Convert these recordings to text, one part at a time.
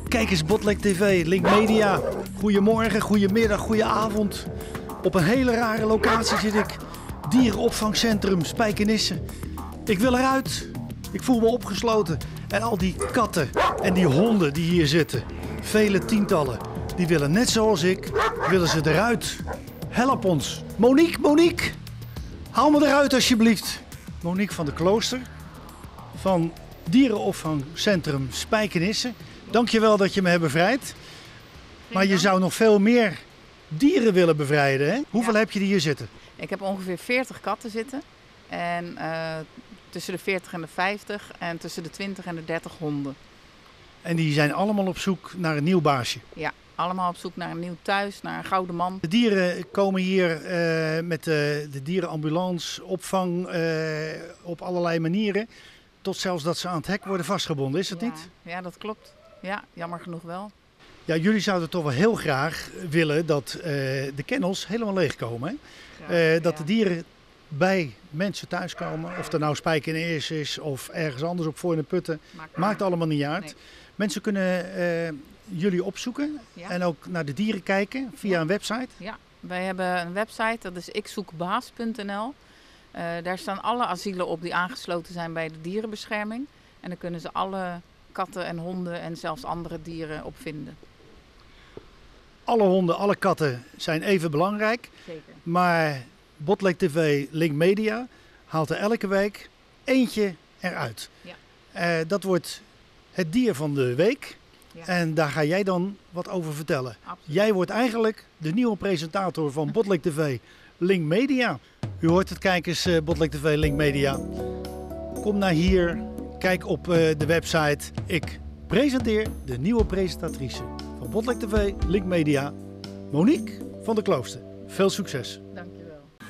Kijk eens, Botlek TV, Link Media. Goedemorgen, goedemiddag, goedenavond. Op een hele rare locatie zit ik. Dierenopvangcentrum Spijkenisse. Ik wil eruit. Ik voel me opgesloten. En al die katten en die honden die hier zitten, vele tientallen, die willen net zoals ik, willen ze eruit. Help ons. Monique, haal me eruit alsjeblieft. Monique van de Klooster van Dierenopvangcentrum Spijkenisse. Dankjewel dat je me hebt bevrijd. Maar je zou nog veel meer dieren willen bevrijden, hè? Hoeveel heb je die hier zitten? Ik heb ongeveer 40 katten zitten. En tussen de 40 en de 50 en tussen de 20 en de 30 honden. En die zijn allemaal op zoek naar een nieuw baasje? Ja, allemaal op zoek naar een nieuw thuis, naar een gouden man. De dieren komen hier met de dierenambulance, opvang op allerlei manieren. Tot zelfs dat ze aan het hek worden vastgebonden, is dat niet? Ja, dat klopt. Ja, jammer genoeg wel. Ja, jullie zouden toch wel heel graag willen dat de kennels helemaal leegkomen. Dat de dieren bij mensen thuiskomen. Of er nou Spijkenisse is of ergens anders op Voor in de Putten. Maakt allemaal niet uit. Nee. Mensen kunnen jullie opzoeken en ook naar de dieren kijken via een website. Ja, wij hebben een website, dat is ikzoekbaas.nl. Daar staan alle asielen op die aangesloten zijn bij de dierenbescherming. En dan kunnen ze alle katten en honden en zelfs andere dieren op vinden. Alle honden, alle katten zijn even belangrijk. Zeker. Maar Botlek TV, Link Media haalt er elke week eentje eruit. Ja. Dat wordt het dier van de week. Ja. En daar ga jij dan wat over vertellen. Absoluut. Jij wordt eigenlijk de nieuwe presentator van Botlek TV, Link Media. U hoort het, kijkers, Botlek TV, Link Media. Kom naar hier, kijk op de website. Ik presenteer de nieuwe presentatrice van Botlek TV, Link Media, Monique van de Klooster. Veel succes. Dank je.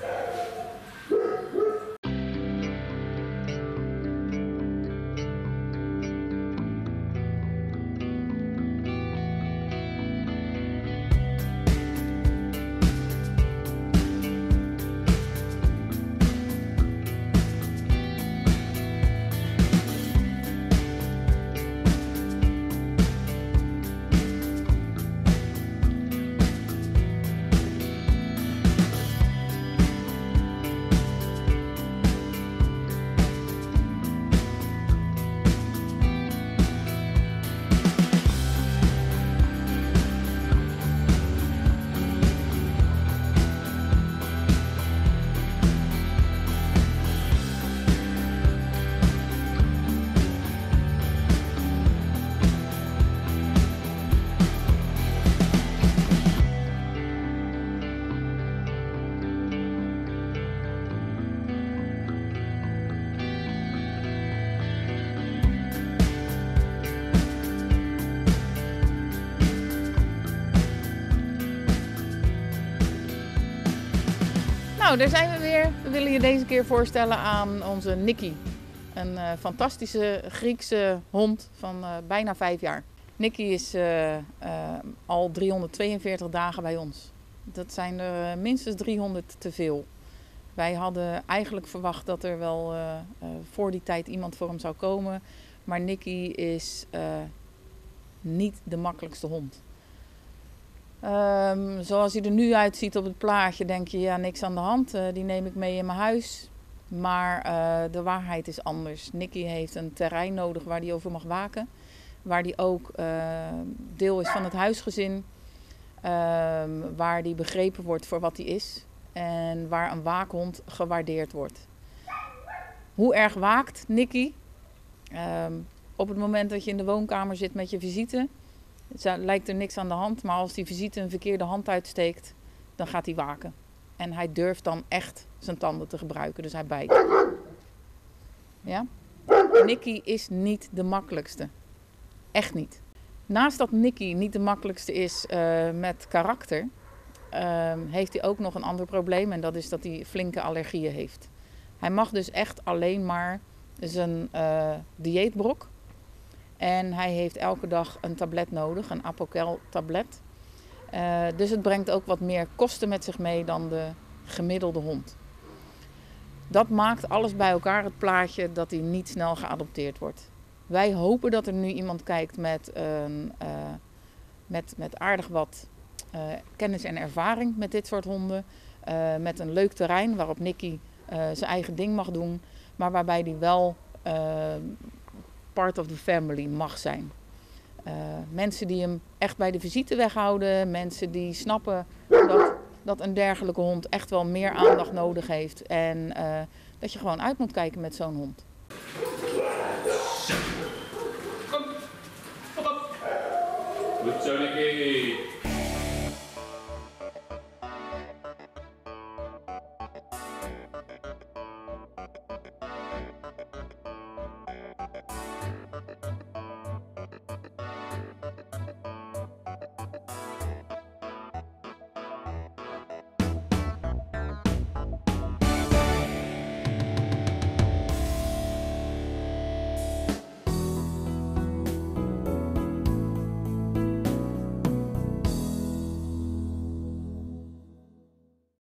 Nou, daar zijn we weer. We willen je deze keer voorstellen aan onze Nicky. Een fantastische Griekse hond van bijna 5 jaar. Nicky is al 342 dagen bij ons. Dat zijn er minstens 300 te veel. Wij hadden eigenlijk verwacht dat er wel voor die tijd iemand voor hem zou komen. Maar Nicky is niet de makkelijkste hond. Zoals hij er nu uitziet op het plaatje, denk je, ja, niks aan de hand. Die neem ik mee in mijn huis. Maar de waarheid is anders. Nicky heeft een terrein nodig waar hij over mag waken. Waar hij ook deel is van het huisgezin. Waar hij begrepen wordt voor wat hij is. En waar een waakhond gewaardeerd wordt. Hoe erg waakt Nicky? Op het moment dat je in de woonkamer zit met je visite, lijkt er niks aan de hand. Maar als die visite een verkeerde hand uitsteekt, dan gaat hij waken. En hij durft dan echt zijn tanden te gebruiken. Dus hij bijt. Ja? Nicky is niet de makkelijkste. Echt niet. Naast dat Nicky niet de makkelijkste is met karakter, heeft hij ook nog een ander probleem. En dat is dat hij flinke allergieën heeft. Hij mag dus echt alleen maar zijn dieetbrok. En hij heeft elke dag een tablet nodig, een Apoquel-tablet. Dus het brengt ook wat meer kosten met zich mee dan de gemiddelde hond. Dat maakt alles bij elkaar het plaatje dat hij niet snel geadopteerd wordt. Wij hopen dat er nu iemand kijkt met aardig wat kennis en ervaring met dit soort honden. Met een leuk terrein waarop Nicky zijn eigen ding mag doen. Maar waarbij hij wel part of the family mag zijn. Mensen die hem echt bij de visite weghouden. Mensen die snappen dat een dergelijke hond echt wel meer aandacht nodig heeft. En dat je gewoon uit moet kijken met zo'n hond. Goed zo, Nicky.